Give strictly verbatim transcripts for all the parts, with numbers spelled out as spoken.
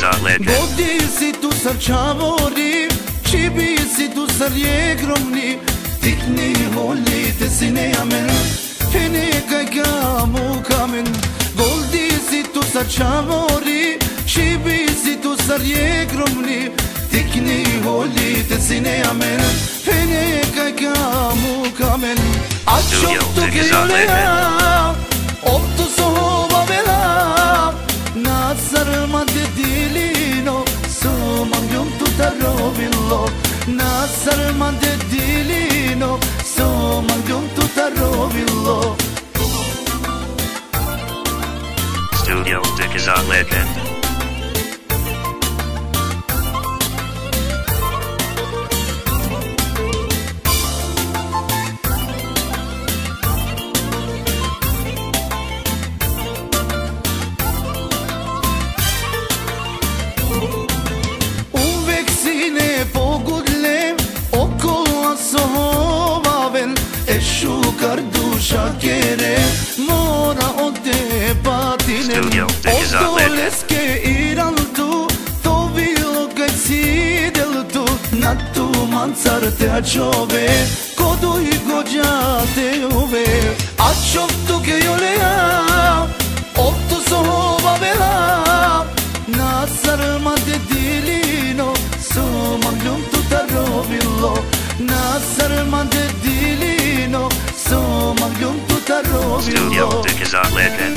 is our legend. Godi si tu sar qavori, qibi si tu sar je gromni, tikni holli të sine amen, fene kaj ka mu kamen. Godi si tu sar qavori, qibi si tu sar je gromni, tikni holli të sine amen, fene kaj ka mu kamen. Açok tu ke yolea, optu sohova vela, nasar mande dilino, so mangyum tu tarovillo. Nasar mande dilino, so mangyum tu tarovillo. Studio Dick is our legend. Shakere mora ode patine odoles ke iraltu to vilo kaj si deltu natu mansar te achove kodu i gogjate uve achoftu ke yolea optu sohova vela nasar mande dilino so manglum tu tarovillo nasar mande dilino so manglum tu tarovillo. Studio Dick is our legend.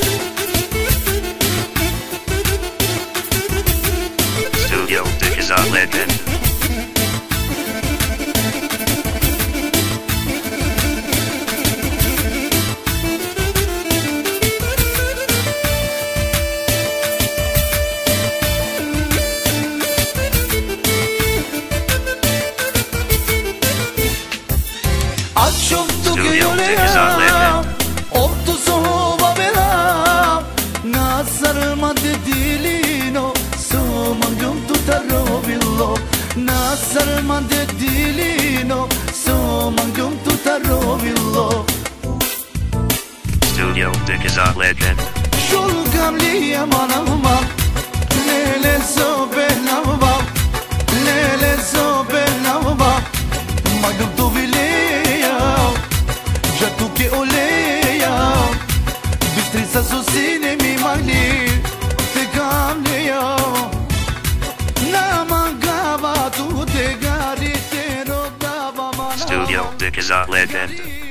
Studio Dick is our legend. Studio Dick is our legend. Optu sohova vela, nasar mande dilino, so mangyum tu tarovillo. Nasar mande dilino, so mangyum tu tarovillo. Studio Dick is our legend. Shulgam liya manavva, lele so benavva, lele so benavva, mangyum tu vileya. Jatu ke oleja, bistrica susine mi magli, te gamleja. Na mangava tu te gari te rodava. Studio Dick is our legend.